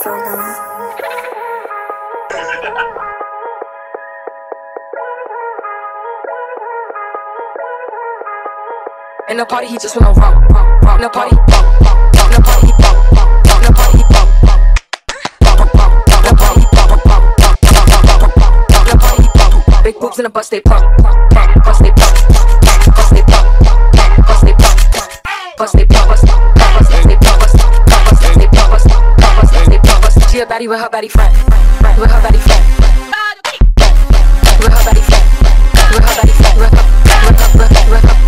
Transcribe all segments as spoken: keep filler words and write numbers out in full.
In the party, he just wanna rock, rock, rock. In the party, rock, rock, rock. In the party, he rock, rock, rock. In the party, he rock, rock, rock, rock, rock. In the party, rock, rock, rock, rock, rock, rock, rock. In the party, rock. Big boobs in the bus, they pop, pop, pop. Bus, they pop, pop. Bus, they pop, pop. Bus, they pop, pop. Bus, they pop, bus, pop. Bus, they pop, bus, pop. Bus, they pop, bus, pop. Bus, they pop, bus. She a baddie with her baddie friend, with her baddie friend, with her baddie friend, with her baddie friend, with her, with her, with her, with her.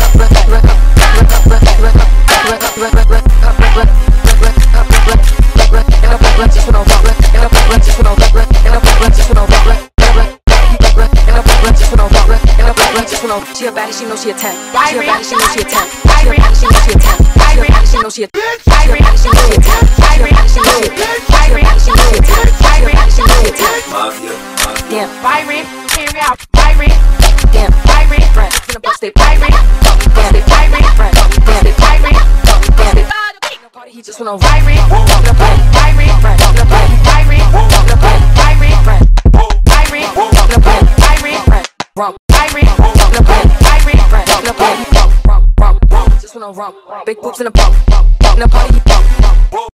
She a baddie, she know she a ten. She a baddie, she know she a ten. She a baddie, she know she a ten. She a baddie, she know she a ten. She a baddie, she know she a ten. She a baddie, she know she a ten. She a baddie, she know she a ten. She a baddie, she know she a ten. Mafia, damn, pirate, carry out, pirate, damn, pirate, friend, in the bus they pirate, damn, they pirate, friend, damn, they pirate, damn, they in the party he just wanna pirate, in the party, pirate, friend, in the party, pirate, in the party, pirate, friend, pirate, in the party, pirate, friend, wrong, pirate, in the party, pirate, friend, in the party, wrong, wrong, wrong, wrong, just wanna wrong, big boobs in the pump, in the party he pump,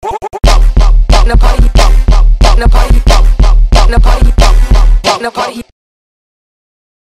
in the party he pump, in the party he pump, in the party he pump, in the party he